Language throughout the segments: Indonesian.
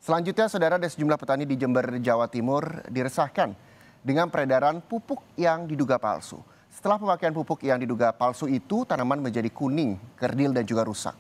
Selanjutnya, saudara, ada sejumlah petani di Jember, Jawa Timur diresahkan dengan peredaran pupuk yang diduga palsu. Setelah pemakaian pupuk yang diduga palsu itu, tanaman menjadi kuning, kerdil, dan juga rusak.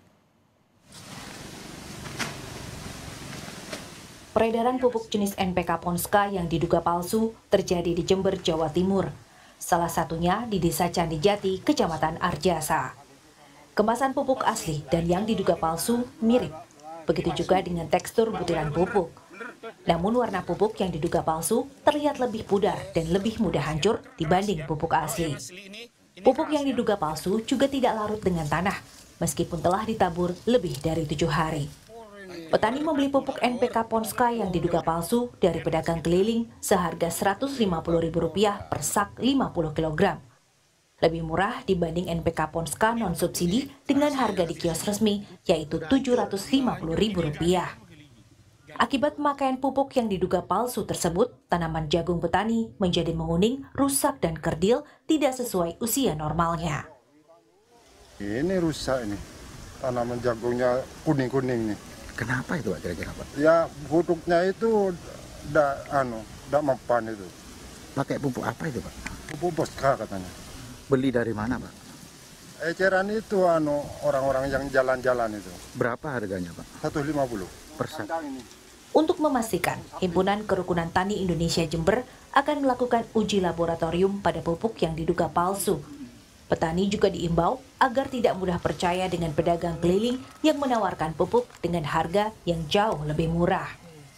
Peredaran pupuk jenis NPK Ponska yang diduga palsu terjadi di Jember, Jawa Timur. Salah satunya di Desa Candijati, Kecamatan Arjasa. Kemasan pupuk asli dan yang diduga palsu mirip. Begitu juga dengan tekstur butiran pupuk. Namun warna pupuk yang diduga palsu terlihat lebih pudar dan lebih mudah hancur dibanding pupuk asli. Pupuk yang diduga palsu juga tidak larut dengan tanah, meskipun telah ditabur lebih dari 7 hari. Petani membeli pupuk NPK Ponska yang diduga palsu dari pedagang keliling seharga Rp150.000 per sak 50 kg. Lebih murah dibanding NPK Ponska non-subsidi dengan harga di kios resmi, yaitu Rp750.000. Akibat pemakaian pupuk yang diduga palsu tersebut, tanaman jagung petani menjadi menguning, rusak, dan kerdil tidak sesuai usia normalnya. Ini rusak ini, tanaman jagungnya kuning-kuning nih. Kenapa itu Pak kira-kira Pak? Ya pupuknya itu tidak mempan itu. Pakai pupuk apa itu Pak? Pupuk Ponska katanya. Beli dari mana Pak? Eceran itu orang-orang yang jalan-jalan itu. Berapa harganya Pak? 150 Per sak. Untuk memastikan, Himpunan Kerukunan Tani Indonesia Jember akan melakukan uji laboratorium pada pupuk yang diduga palsu. Petani juga diimbau agar tidak mudah percaya dengan pedagang keliling yang menawarkan pupuk dengan harga yang jauh lebih murah.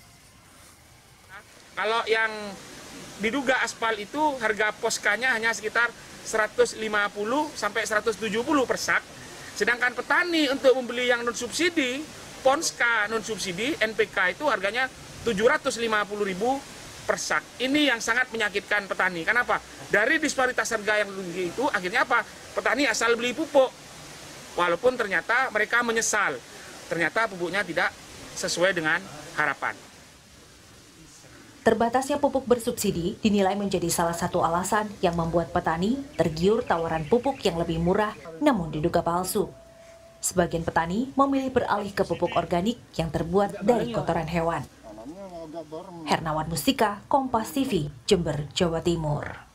Kalau yang diduga aspal itu harga poskanya hanya sekitar 150 sampai 170 per sak. Sedangkan petani untuk membeli yang non subsidi, Ponska non subsidi NPK itu harganya Rp750.000 per sak. Ini yang sangat menyakitkan petani. Kenapa? Dari disparitas harga yang tinggi itu akhirnya apa? Petani asal beli pupuk. Walaupun ternyata mereka menyesal. Ternyata pupuknya tidak sesuai dengan harapan. Terbatasnya pupuk bersubsidi dinilai menjadi salah satu alasan yang membuat petani tergiur tawaran pupuk yang lebih murah namun diduga palsu. Sebagian petani memilih beralih ke pupuk organik yang terbuat dari kotoran hewan. Hernawan Mustika, Kompas TV, Jember, Jawa Timur.